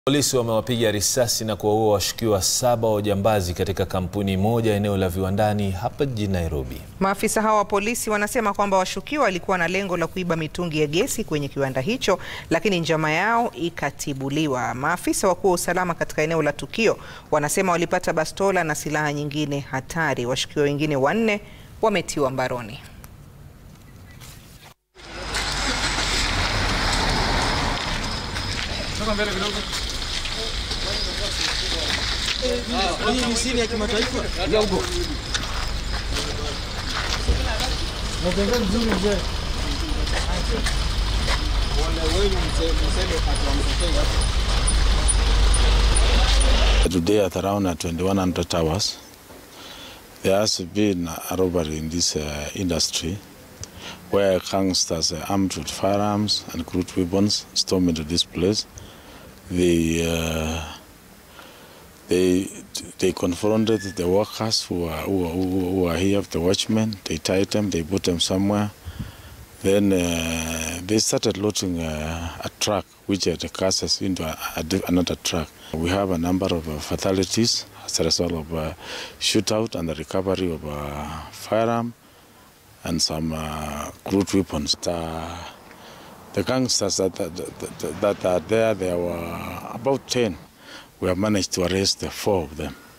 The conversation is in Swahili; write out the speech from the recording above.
Polisi wamewapiga risasi na kuwaua washukiwa 7 wa ujambazi katika kampuni moja eneo la viwandani hapa jijini Nairobi. Maafisa hawa wa polisi wanasema kwamba washukiwa walikuwa na lengo la kuiba mitungi ya gesi kwenye kiwanda hicho, lakini njama yao ikatibuliwa. Maafisa wakuu wa usalama katika eneo la tukio wanasema walipata bastola na silaha nyingine hatari. Washukiwa wengine 4 wametiwa mbaroni. Today at around 2100 hours, there has been a robbery in this industry where gangsters armed with firearms and crude weapons stormed into this place. They confronted the workers who are here, the watchmen. They tied them, they put them somewhere. Then they started loading a truck which had the gases into another truck. We have a number of fatalities as a result of shootout and the recovery of firearm and some crude weapons. The gangsters that are there were about 10. We have managed to arrest 4 of them.